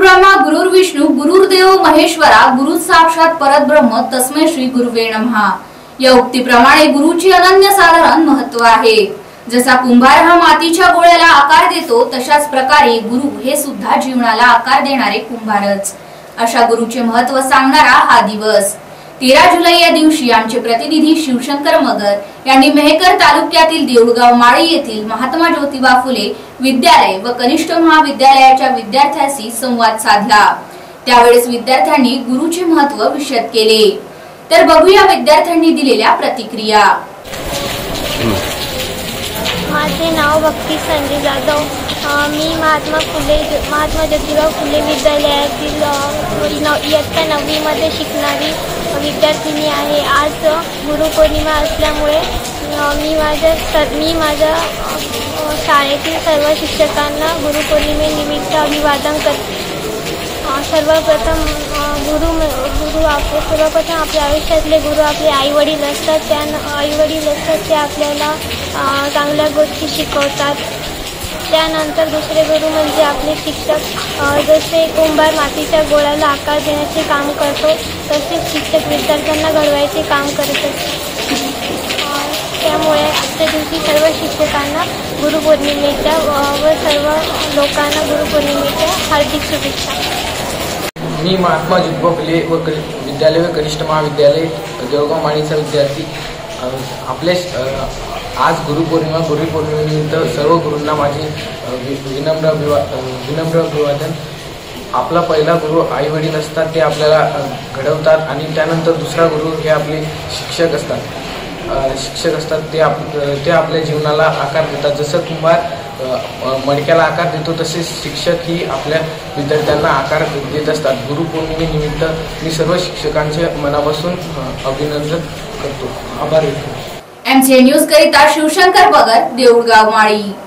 ब्रह्मा गुरुर्विष्णू गुरुर्देव महेश्वरा गुरु साक्षात परब्रह्म तस्मै श्री गुरुवे नमः। या उक्तीप्रमाणे गुरुची अनन्यसाधारण महत्व आहे। जसा कुंभार हा मातीच्या गोळ्याला आकार देतो तशाच प्रकारे गुरु हे सुद्धा जीवनाला आकार देणारे कुंभारच। अशा गुरुचे महत्व सांगणारा हा दिवस 13 जुलै या दिवशी आमचे प्रतिनिधी शिवशंकर मगर यांनी मेहकर तालुक्यातील देऊळगाव माळी येथील महात्मा ज्योतिबा फुले विद्यालय व कनिष्ठ महाविद्यालयाच्या विद्यार्थ्यांशी संवाद साधला। त्यावेळेस विद्यार्थ्यांनी गुरुचे महत्व विशद केले। तर बघूया विद्यार्थ्यांनी दिलेल्या प्रतिक्रिया। माझे नाव भक्ती संजय जाधव। मी महात्मा ज्योतिबा फुले विद्यालयातील इयत्ता 9वी मध्ये शिकणारी विद्यार्थिनी आहे। आज गुरुपौर्णिमा असल्यामुळे मी माझ्या शाळेतील सर्व शिक्षकांना गुरुपौर्णिमेनिमित्त अभिवादन करते। सर्वप्रथम आपल्या आयुष्यातले गुरु आपले आई वडील असतात। ते आपल्याला चांगल्या गोष्टी शिकवतात। त्यानंतर दुसरे गुरु म्हणजे आपले शिक्षक। जसे कुंभार मातीच्या गोळ्याला आकार देण्याचे काम करतो तसेच शिक्षक विद्यार्थ्यांना घडवायचे काम करत असतात। त्यामुळे आजच्या दिवशी सर्व शिक्षकांना गुरुपौर्णिमेच्या व सर्व लोकांना गुरुपौर्णिमेच्या हार्दिक शुभेच्छा। मी महात्मा ज्योतिबा फुले विद्यालय व कनिष्ठ महाविद्यालय देऊळगाव माळीचा विद्यार्थी। आज गुरुपौर्णिमेनिमित्त सर्व गुरूंना माझे विनम्र अभिवादन। आपला पहिला गुरु आई वडील असतात, ते आपल्याला घडवतात आणि त्यानंतर दुसरा गुरु हे आपले शिक्षक असतात। ते आपल्या जीवनाला आकार देतात। जसं कुंभार मडक्याला आकार देतो तसेच शिक्षक ही आपल्या विद्यार्थ्यांना आकार देत असतात। गुरुपौर्णिमेनिमित्त मी सर्व शिक्षकांचे मनापासून अभिनंदन करतो, आभार व्यक्त करतो। एमसीए न्यूज करिता शिवशंकर मगर, देऊळगाव माळी।